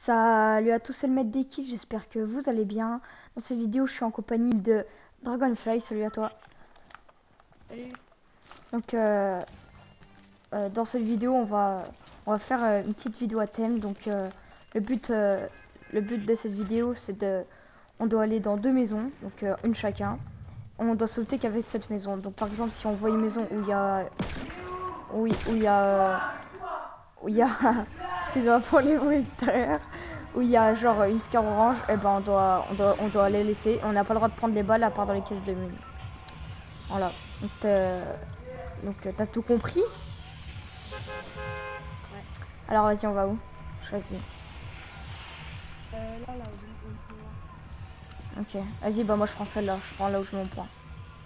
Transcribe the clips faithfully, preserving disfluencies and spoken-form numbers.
Salut à tous, c'est le maître d'équipe, j'espère que vous allez bien. Dans cette vidéo, je suis en compagnie de Dragonfly, salut à toi. Salut. Donc, euh, euh, dans cette vidéo, on va, on va faire euh, une petite vidéo à thème. Donc, euh, le, but, euh, le but de cette vidéo, c'est de... On doit aller dans deux maisons, donc euh, une chacun. On doit sauter qu'avec cette maison. Donc, par exemple, si on voit une maison où il y a... Oui, où il y a... euh, où il y a... Excusez-moi pour les bruits extérieurs. Où il y a genre une scar orange, et ben on doit, on doit, on doit les laisser. On n'a pas le droit de prendre les balles à part dans les caisses de mine. Voilà. Donc, euh, donc euh, t'as tout compris? Ouais. Alors vas-y, on va où? Choisis. Euh, là, là, au, au tour. Ok. Vas-y, bah moi je prends celle-là. Je prends là où je m'en prends.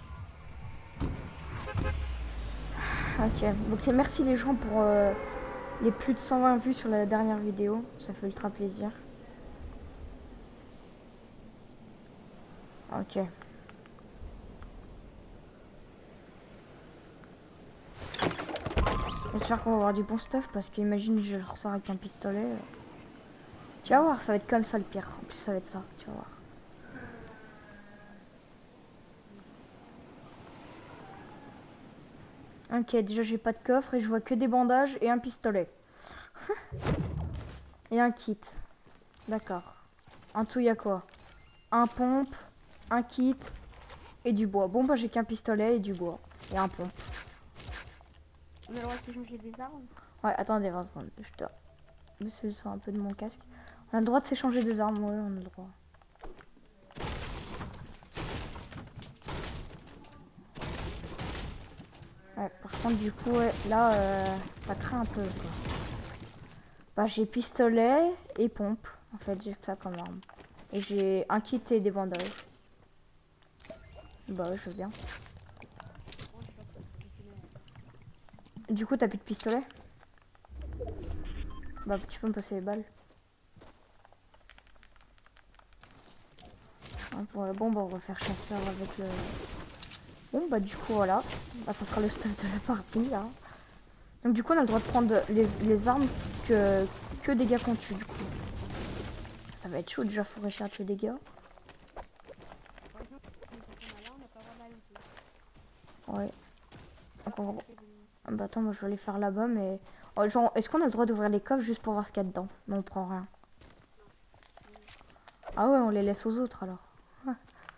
Ok. Donc merci les gens pour euh, les plus de cent vingt vues sur la dernière vidéo. Ça fait ultra plaisir. Ok. J'espère qu'on va avoir du bon stuff parce qu'imagine je ressors avec un pistolet. Tu vas voir, ça va être comme ça le pire. En plus ça va être ça, tu vas voir. Ok, déjà j'ai pas de coffre et je vois que des bandages et un pistolet. Et un kit. D'accord. En dessous, il y a quoi? Un pompe, un kit et du bois. Bon, bah j'ai qu'un pistolet et du bois. Et un pompe. On a le droit de s'échanger des armes. Ouais, attendez vingt secondes. Je dois baisser le son un peu de mon casque. On a le droit de s'échanger des armes, ouais, on a le droit. Ouais, par contre, du coup, ouais, là, euh, ça craint un peu, quoi. Bah, j'ai pistolet et pompe. En fait, j'ai que ça comme arme. Et j'ai un kit et des bandages. Bah, ouais, je veux bien. Moi, je sais pas quoi te continuer. Du coup, t'as plus de pistolet? Bah, tu peux me passer les balles. Ouais, bon, bah, on va faire chasseur avec le... Bon, bah, du coup, voilà. Bah, ça sera le stuff de la partie, là. Donc, du coup, on a le droit de prendre les, les armes que, que des gars qu'on tue, du coup. Ça va être chaud, déjà, faut réussir à tuer des gars. Par exemple, les gens qu'on a là, on n'a pas le droit de la looter. Ouais. Ah, Donc, on... looter des... Ah, bah, attends, moi, je vais aller faire là-bas, mais... Oh, genre, est-ce qu'on a le droit d'ouvrir les coffres juste pour voir ce qu'il y a dedans? Mais on prend rien. Non. Oui. Ah ouais, on les laisse aux autres, alors. Ouais.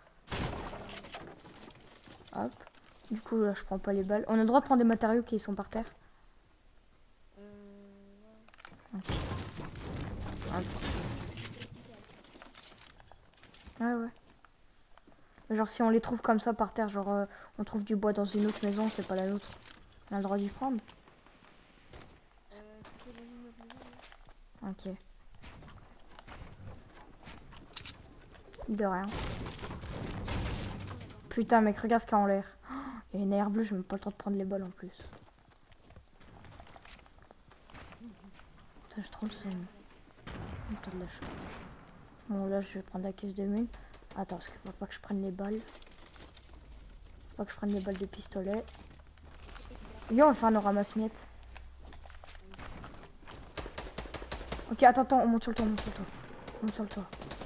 Hop. Du coup, là, je prends pas les balles. On a le droit de prendre des matériaux qui sont par terre. Euh... Ouais. Ok. Hop. Ouais, ouais. Genre si on les trouve comme ça par terre, genre euh, on trouve du bois dans une autre maison, c'est pas la nôtre. On a le droit d'y prendre. Euh, si c'est dans une autre maison, oui. Ok. De rien. Putain mec, regarde ce qu'il y a en l'air. Il y a une air bleue, j'ai même pas le temps de prendre les balles en plus. Putain, j'ai trop le seum. Putain de la chute. Bon là je vais prendre la caisse de mine. Attends, parce qu'il faut pas que je prenne les balles. Faut pas que je prenne les balles de pistolet. Viens, on va faire nos ramasse-miettes. Ok, attends, attends, on monte sur le toit, on monte sur le toit. On monte sur le toit.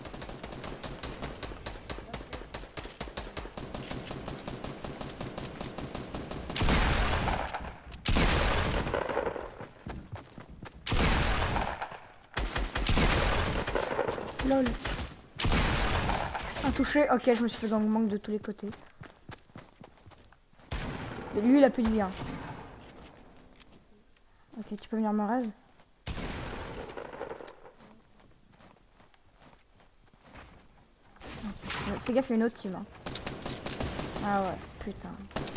Lol. Un touché. Ok, je me suis fait dans le manque de tous les côtés. Et lui, il a plus de vie. Hein. Ok, tu peux venir me raise. Fais gaffe, il y a une autre team. Hein. Ah ouais, putain.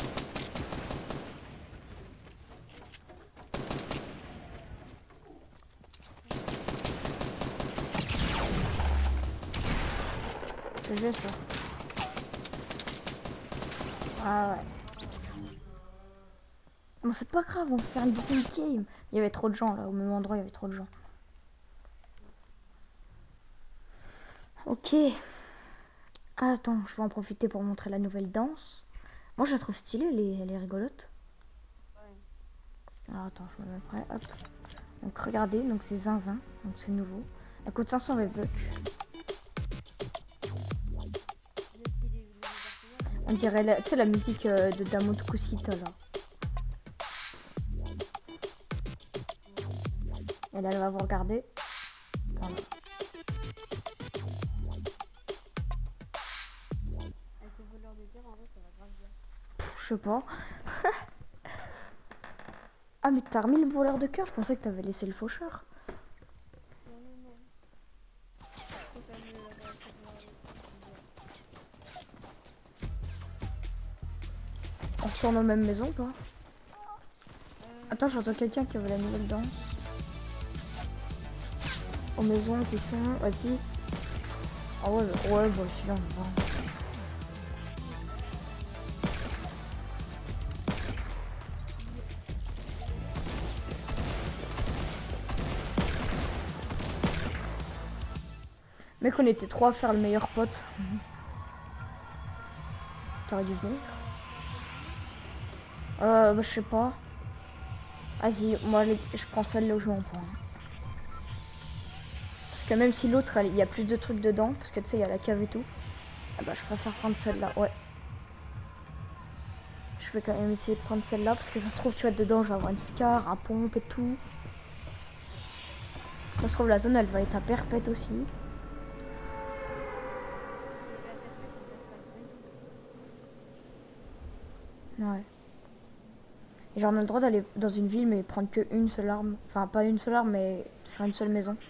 C'est juste ça. Ah ouais. Bon, c'est pas grave, on va faire une deuxième game. Il y avait trop de gens là, au même endroit, il y avait trop de gens. Ok. Attends, je vais en profiter pour montrer la nouvelle danse. Moi, je la trouve stylée, elle est, elle est rigolote. Ouais. Alors attends, je me mets prêt, hop. Donc regardez, donc c'est zinzin, donc c'est nouveau. Elle coûte cinq cents V-Bucks. J'ai aussi les, les personnages. On dirait la, tu sais, la musique euh, de Damo Tukusita là. Et là, elle va vous regarder. Voilà. Avec le voleur de cœur, en vrai, ça va grave bien. Pff, je sais pas. Ah, mais t'as remis le voleur de cœur? Je pensais que t'avais laissé le faucheur. Non, non, non. Faut quand même le l'avoir avec le voleur de cœur. On retourne aux mêmes maisons, quoi. Euh, Attends, j'entends quelqu'un qui veut la nouvelle danse. Aux maisons qui sont... Vas-y. Ah ouais, bah- ouais, bon, celui-là, on va. Mec, on était trois à faire le meilleur pote. T'aurais dû venir. Euh, bah, je sais pas. Vas-y, moi, les- je prends celle-là où je m'en prends. Parce que même si l'autre, elle- il y a plus de trucs dedans, parce que tu sais, il y a la cave et tout. Ah bah, je préfère prendre celle-là, ouais. Je vais quand même essayer de prendre celle-là, parce que ça se trouve, tu vois, dedans, je vais avoir une scar, un pompe et tout. Ça se trouve, la zone, elle va être à perpète aussi. et la perpète, on passe pas le prénom. Ouais. Et genre, on a le droit d'aller dans une ville, mais prendre que une seule arme. Enfin, pas une seule arme, mais faire une seule maison.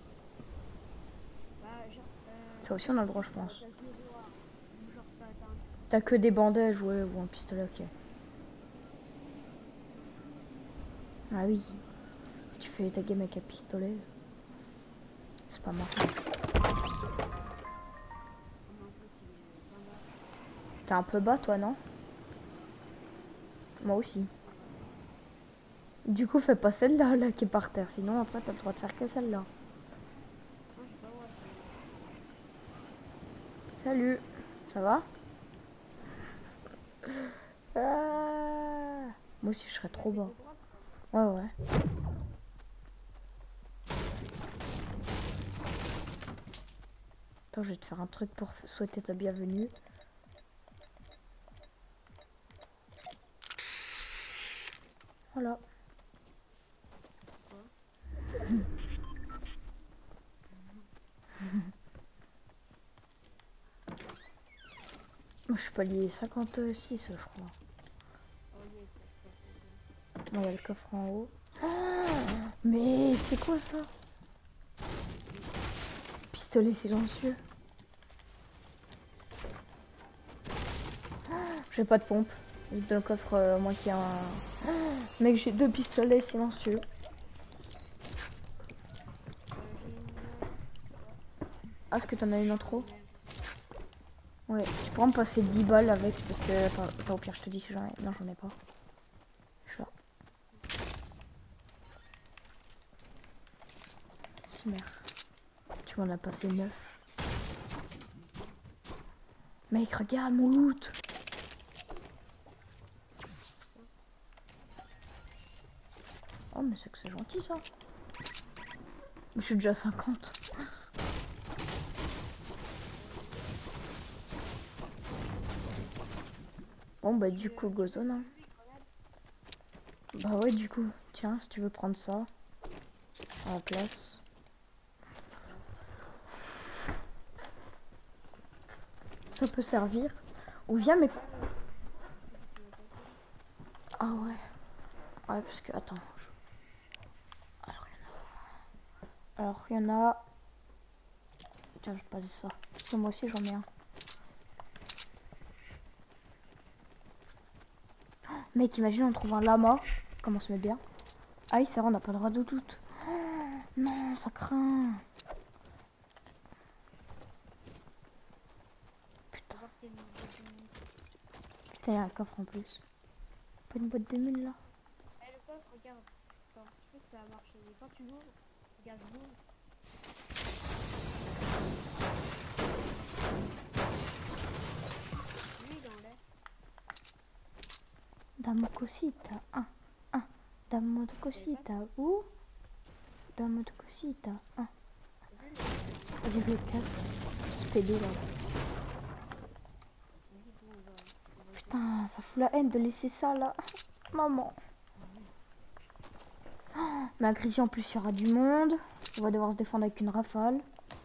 Bah, genre, euh, Ça aussi, on a le droit, je t'as pense. t'as zéro arme. Ou genre, t'as t'as un truc. T'as que des bandages, ouais, ou un pistolet, ok. Ah oui. Si tu fais ta game avec un pistolet, c'est pas marrant. On a un pote, il est pas mal. T'es un peu bas, toi, non? Moi aussi. Du coup, fais pas celle-là, là, qui est par terre. Sinon, après, t'as le droit de faire que celle-là. Moi, j'ai pas le droit de faire. Salut. Ça va? Ah. Moi aussi, je serais trop La bas. tête de droite, quoi. Ouais, ouais. Attends, je vais te faire un truc pour souhaiter ta bienvenue. Voilà. Quoi? Moi, je suis pas lié cinquante-six, je crois. Oh yes, ça, je pense. Bon, il y a le coffre en haut. Ah, mais c'est quoi ça? Pistolet silencieux. J'ai pas de pompe. Dans le coffre, euh, moi qui a un... Mec, j'ai deux pistolets silencieux. Euh, j'ai une. Ah, est-ce que t'en as une en trop? Merde. Ouais, tu pourras me passer dix balles avec, parce que... Attends, attends, au pire, je te dis si j'en ai... Non, j'en ai pas. Je suis là. Si, merde. Tu m'en as passé neuf. Mec, regarde mon loot. Oh, mais c'est que c'est gentil, ça. Je suis déjà à cinquante. Bon, bah, du coup, Gozone. Hein. Bah ouais, du coup. Tiens, si tu veux prendre ça. À la place. Ça peut servir. Ou viens, mais... Ah ouais. Ouais, parce que... Attends. Alors, il y en a... Alors, il y en a... Tiens, je vais passer ça. Parce que moi aussi, j'en ai un. Oh, mec, imagine, on trouve un lama. Comment on se met bien. Ah oui, c'est vrai, on n'a pas le droit de doute. Oh, non, ça craint. Putain. Putain, il y a un coffre en plus. Pas une boîte de mille, là. Eh, le coffre, regarde. Attends, je sais que ça a marché. Mais quand tu l'ouvres, regarde, l'ouvre. Lui, il est en l'air. Damo cosita. Un. Un. Damo de cosita. Où? Damo de cosita. Un. En fait, Vas-y, je le casse. Ce pédé là. Vas-y, bon, on va, on va essayer. Putain, ça fout la haine de laisser ça là. Maman. Mais à en plus, il y aura du monde. On va devoir se défendre avec une rafale.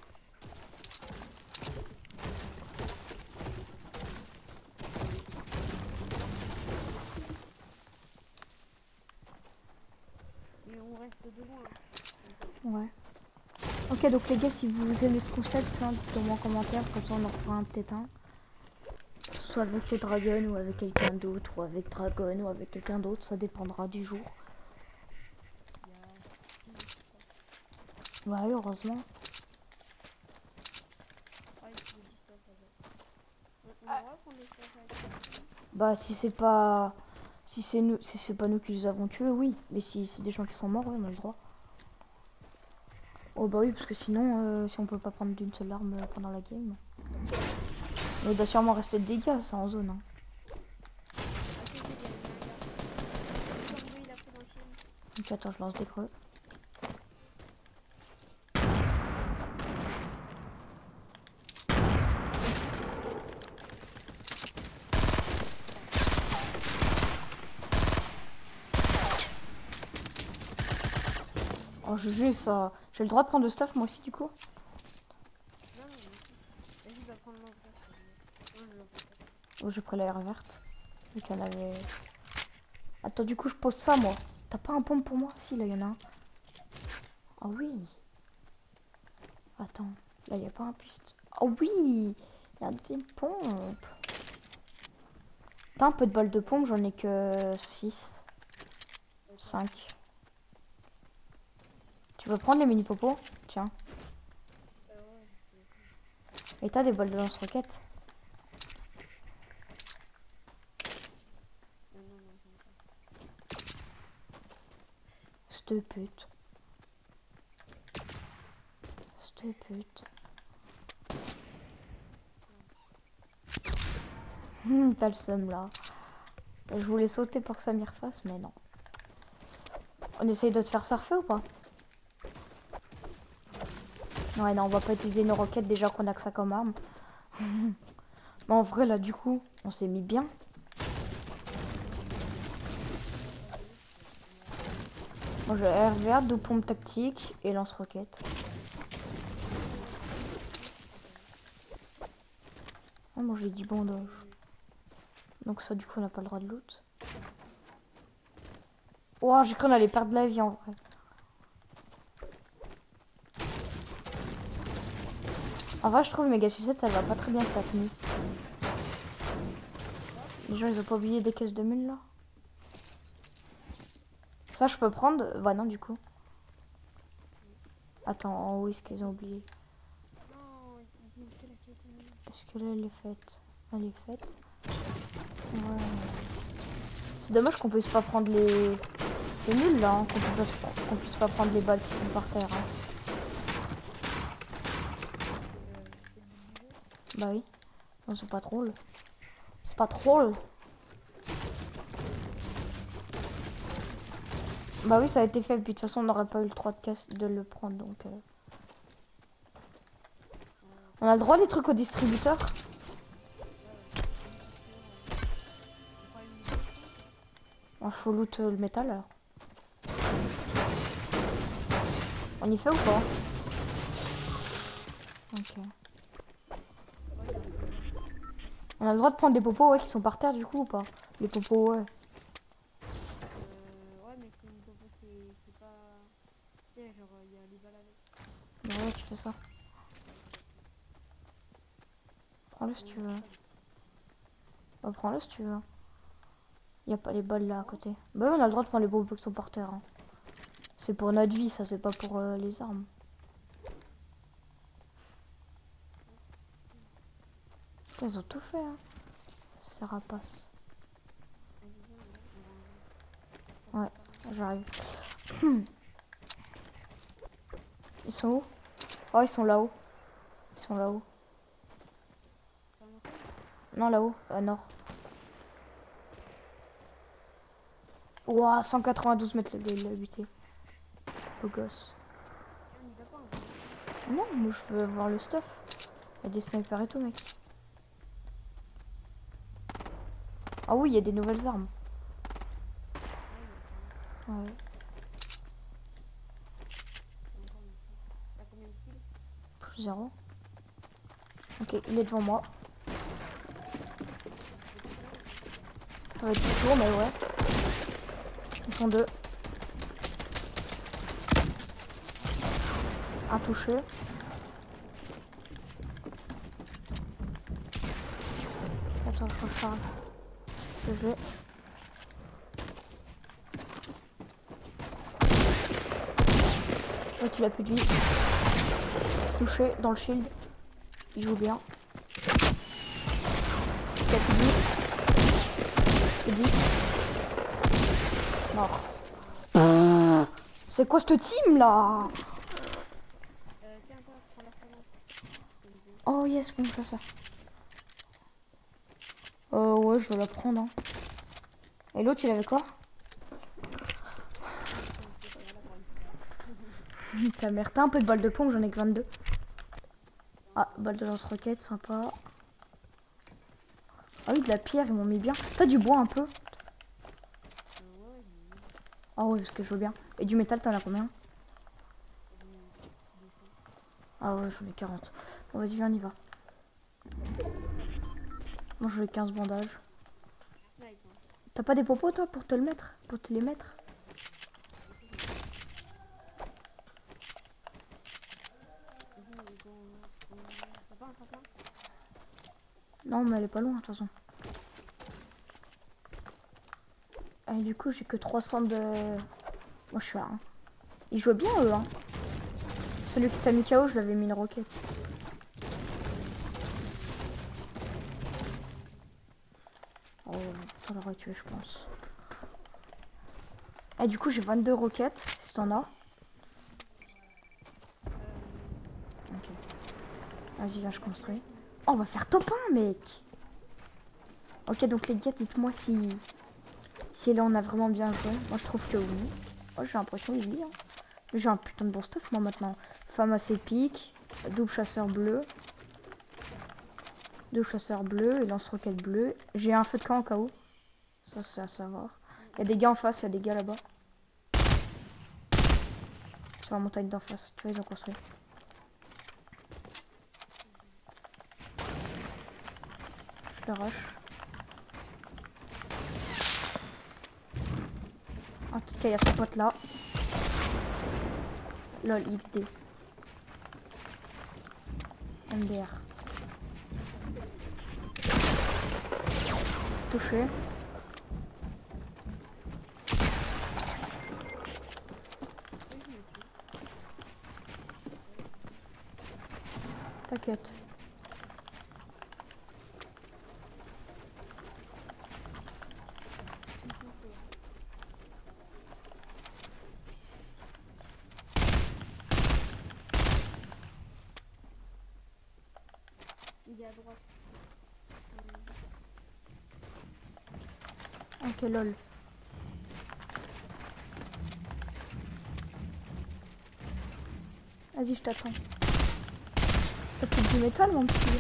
Mais on reste de loin. Ouais. Ok, donc les gars, si vous aimez ce concept, hein, dites-le moi en commentaire, comme ça on en fera un peut-être un. Soit avec le dragon ou avec quelqu'un d'autre, ou avec dragon ou avec quelqu'un d'autre, ça dépendra du jour. Il y a... Ouais, heureusement. Ah, il faut du stuff avec. On, on a le droit de prendre le stuff avec ça. Bah si c'est pas... Si c'est nous, si c'est pas nous qui les avons tués, oui. Mais si c'est des gens qui sont morts, ouais, on a le droit. Oh bah oui, parce que sinon, euh, si on peut pas prendre d'une seule arme euh, pendant la game. Il doit sûrement rester de dégâts, ça, en zone. Hein. Ah, c'est c'est, il y a un gars. Comme lui, il a pris dans le film. Donc attends, je lance des creux. Oh G G ça. J'ai le droit de prendre de stuff moi aussi du coup. Non, non, non. Vas-y, va prendre l'envers. Non, je l'en fais pas. Oh j'ai pris l'air verte. Vu qu'elle avait. Attends du coup je pose ça moi. T'as pas un pompe pour moi? Si là il y en a un. Ah oui. Attends. Là il y a pas un piste. Oh oui. Il y a un deuxième pompe. T'as un peu de balles de pompe, j'en ai que six. cinq. Tu veux prendre les mini popos? Tiens. Euh, ouais, je peux. Et t'as des balles de lance-roquettes? Non, non, non, j'en ai pas. Cette pute. Cette pute. Hum, t'as le seum là. Je voulais sauter pour que ça m'y refasse, mais non. On essaye de te faire surfer ou pas? Ouais, non, on va pas utiliser nos roquettes déjà qu'on a que ça comme arme. Mais en vrai, là, du coup, on s'est mis bien. Moi, j'ai R V A, deux pompes tactiques et lance-roquettes. Ah, moi, j'ai dit bandage. Donc ça, du coup, on n'a pas le droit de loot. Oh, j'ai cru qu'on allait perdre la vie, en vrai. En vrai, je trouve méga sucette, elle va pas très bien cette tenue. Les gens, ils ont pas oublié des caisses de mine, là. Ça, je peux prendre? Bah non, du coup. Attends, en haut, est-ce qu'ils ont oublié? Non, ils ont fait la quête. Est-ce que là, elle est faite? Elle est faite. Ouais. C'est dommage qu'on puisse pas prendre les... C'est nul, là, hein, qu'on puisse, pas... qu'on puisse pas prendre les balles qui sont par terre. Hein. Bah oui. Non, c'est pas drôle. C'est pas drôle. Bah oui, ça a été fait. Puis de toute façon, on n'aurait pas eu le droit de, casse... de le prendre, donc... Euh... On a le droit les trucs au distributeur? Il faut loot euh, le métal alors. On y fait ou pas? Ok. On a le droit de prendre des popos ouais, qui sont par terre du coup ou pas? Les popos ouais. Euh, ouais, mais c'est une popo qui est, qui est pas... Tu sais, genre, il y a les balles avec. Bah ouais, tu fais ça. Prends-le si tu veux. Bah prends-le si tu veux. Y a pas les balles là à côté. Bah ouais, on a le droit de prendre les popos qui sont par terre. Hein. C'est pour notre vie, ça c'est pas pour euh, les armes. Ils ont tout fait hein. Ces rapaces. Ouais, j'arrive. Ils sont où? Oh, ils sont là-haut. Ils sont là-haut. Non, là-haut, à nord. Ouah, cent quatre-vingt-douze mètres le gars, il l'a buté. Beau gosse. Non, moi je veux voir le stuff. Il y a des snipers et tout, mec. Ah oui, il y a des nouvelles armes. Ouais. Plus zéro. Ok, il est devant moi. Ça va être plus court, mais ouais. Ils sont deux. Un touché. Attends, faut que je charge. Je l'ai. Donc il a plus de vie. Touché dans le shield. Il joue bien. Il a plus de vie. Plus de vie. Mort. C'est quoi cette team là? Euh, tiens, toi, prends la fenêtre. Oh yes, bon, ça ça. Euh ouais, je vais la prendre. Hein. Et l'autre il avait quoi? Ta mère, t'as un peu de balle de pompe, j'en ai que vingt-deux. Ah, balle de lance-roquette, sympa. Ah oui, de la pierre, ils m'ont mis bien. T'as du bois un peu? Ah ouais, parce que je veux bien. Et du métal, t'en as combien? Ah ouais, j'en ai quarante. Bon, vas-y, viens, on y va. Moi, je veux quinze bandages. T'as pas des popos, toi, pour te le mettre? Pour te les mettre? Non, mais elle est pas loin, de toute façon. Et du coup, j'ai que trois cents de... Moi, je suis à un. Ils jouaient bien, eux, hein. Celui qui t'a mis K O, je l'avais mis une roquette. Oh, ça l'aurait tué, je pense. Et du coup, j'ai vingt-deux roquettes, si t'en as. Ok. Vas-y, viens, je construis. Oh, on va faire top un, mec. Ok, donc les gars, dites-moi si... Si là, on a vraiment bien joué. Moi, je trouve que oui. Oh, j'ai l'impression oui, hein. J'ai un putain de bon stuff, moi, maintenant. Femme assez épique. Double chasseur bleu. Deux chasseurs bleus et lance-roquette bleu. J'ai un feu de camp au cas où. Ça, c'est à savoir. Il y a des gars en face, il y a des gars là-bas. Sur la montagne d'en face. Tu vois, ils ont construit. Je le rush. En tout cas, il y a son pote là. Lol, X D. M D R. Touché. T'inquiète. Il est à droite. Ok, lol. Vas-y, je t'attends. T'as plus du métal, mon petit.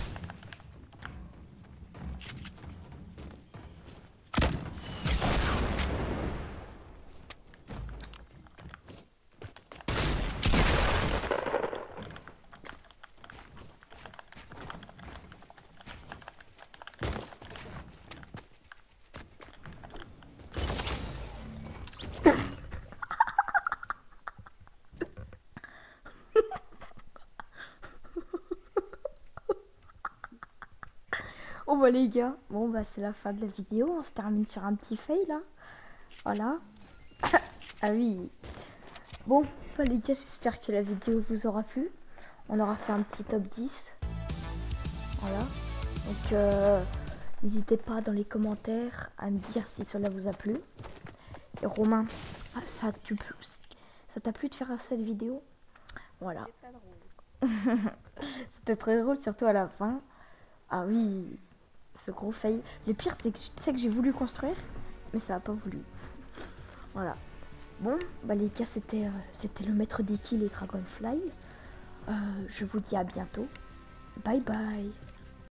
Oh bah les gars, bon bah c'est la fin de la vidéo, on se termine sur un petit fail là. Voilà. Ah oui. Bon bah les gars, j'espère que la vidéo vous aura plu. On aura fait un petit top dix. Voilà. Donc euh, n'hésitez pas dans les commentaires à me dire si cela vous a plu. Et Romain, ah, ça t'a plu, ça t'a plu de faire cette vidéo? Voilà. C'était très drôle, surtout à la fin. Ah oui. Ce gros fail. Le pire, c'est que tu sais que j'ai voulu construire, mais ça a pas voulu. Voilà. Bon, bah les gars, c'était euh, c'était le maître des kills et Dragonfly. Euh, je vous dis à bientôt. Bye bye.